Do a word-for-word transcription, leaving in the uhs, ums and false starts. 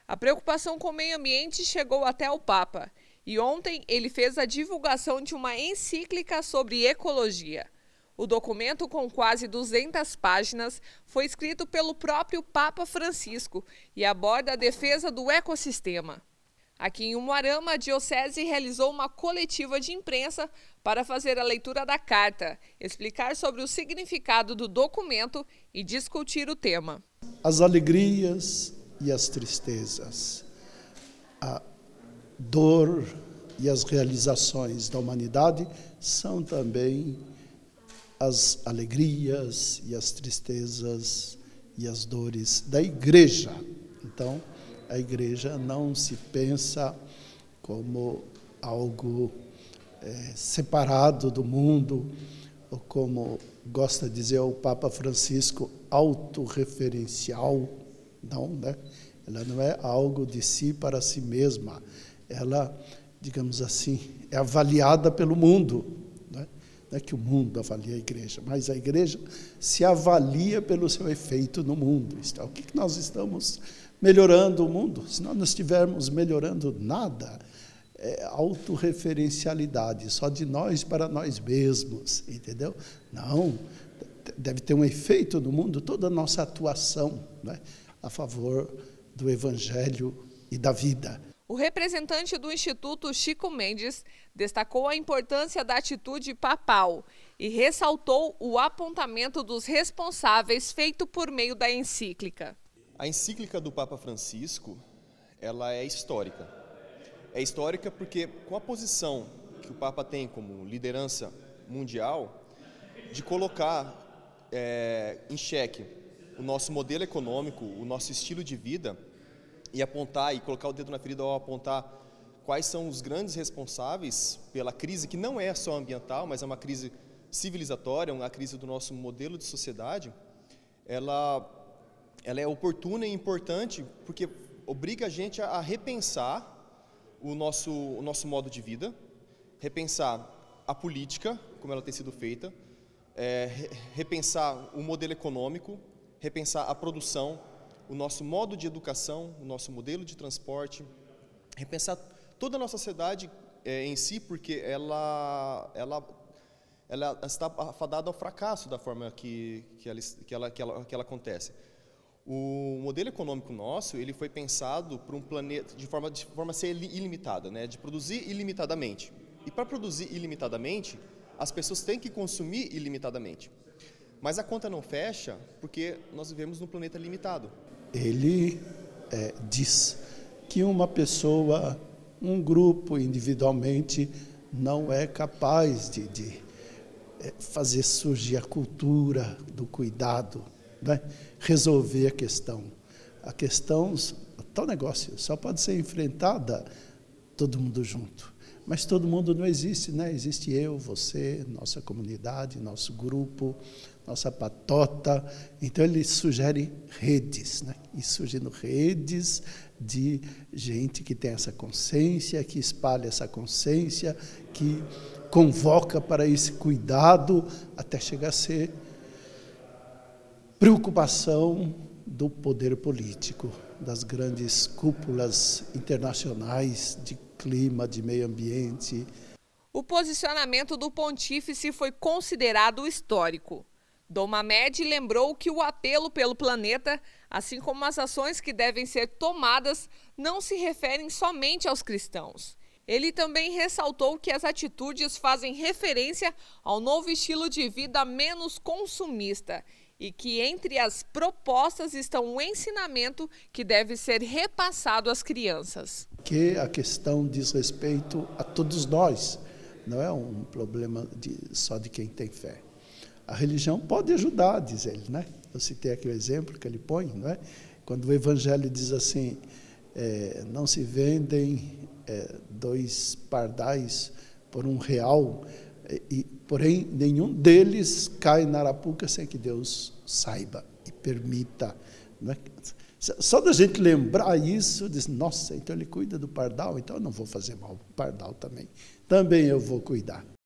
A preocupação com o meio ambiente chegou até o Papa e ontem ele fez a divulgação de uma encíclica sobre ecologia. O documento, com quase duzentas páginas, foi escrito pelo próprio Papa Francisco e aborda a defesa do ecossistema. Aqui em Umuarama, a Diocese realizou uma coletiva de imprensa para fazer a leitura da carta, explicar sobre o significado do documento e discutir o tema. As alegrias e as tristezas, a dor e as realizações da humanidade são também as alegrias e as tristezas e as dores da Igreja. Então, a Igreja não se pensa como algo é, separado do mundo, ou como gosta de dizer o Papa Francisco, autorreferencial. Não, né? Ela não é algo de si para si mesma. Ela, digamos assim, é avaliada pelo mundo. Né? Não é que o mundo avalia a Igreja, mas a Igreja se avalia pelo seu efeito no mundo. O que nós estamos melhorando o mundo? Se nós não estivermos melhorando nada, é autorreferencialidade, só de nós para nós mesmos, entendeu? Não, deve ter um efeito no mundo toda a nossa atuação, né, a favor do Evangelho e da vida. O representante do Instituto, Chico Mendes, destacou a importância da atitude papal e ressaltou o apontamento dos responsáveis feito por meio da encíclica. A encíclica do Papa Francisco, ela é histórica. É histórica porque, com a posição que o Papa tem como liderança mundial, de colocar é, em xeque o nosso modelo econômico, o nosso estilo de vida, e apontar e colocar o dedo na ferida ao apontar quais são os grandes responsáveis pela crise, que não é só ambiental, mas é uma crise civilizatória, uma crise do nosso modelo de sociedade, ela... ela é oportuna e importante porque obriga a gente a repensar o nosso, o nosso modo de vida, repensar a política, como ela tem sido feita, é, repensar o modelo econômico, repensar a produção, o nosso modo de educação, o nosso modelo de transporte, repensar toda a nossa sociedade é, em si, porque ela, ela, ela está afadada ao fracasso da forma que, que, ela, que, ela, que, ela, que ela acontece. O modelo econômico nosso, ele foi pensado para um planeta de forma, de forma a ser ilimitada, né? De produzir ilimitadamente. E para produzir ilimitadamente, as pessoas têm que consumir ilimitadamente. Mas a conta não fecha porque nós vivemos num planeta limitado. Ele é, diz que uma pessoa, um grupo individualmente, não é capaz de, de é, fazer surgir a cultura do cuidado, né? Resolver a questão. A questão, o tal negócio, só pode ser enfrentada todo mundo junto. Mas todo mundo não existe, né? Existe eu, você, nossa comunidade, nosso grupo, nossa patota. Então ele sugere redes, né? E surgindo redes de gente que tem essa consciência, que espalha essa consciência, que convoca para esse cuidado até chegar a ser preocupação do poder político, das grandes cúpulas internacionais de clima, de meio ambiente. O posicionamento do pontífice foi considerado histórico. Dom Mamed lembrou que o apelo pelo planeta, assim como as ações que devem ser tomadas, não se referem somente aos cristãos. Ele também ressaltou que as atitudes fazem referência ao novo estilo de vida menos consumista e que entre as propostas estão o ensinamento que deve ser repassado às crianças. Que a questão diz respeito a todos nós, não é um problema de, só de quem tem fé. A religião pode ajudar, diz ele, né? Eu citei aqui o exemplo que ele põe, não é? Quando o Evangelho diz assim, é, não se vendem é, dois pardais por um real, e, porém, nenhum deles cai na arapuca sem que Deus saiba e permita. Não é? Só da gente lembrar isso, diz, nossa, então ele cuida do pardal, então eu não vou fazer mal para o pardal também. Também eu vou cuidar.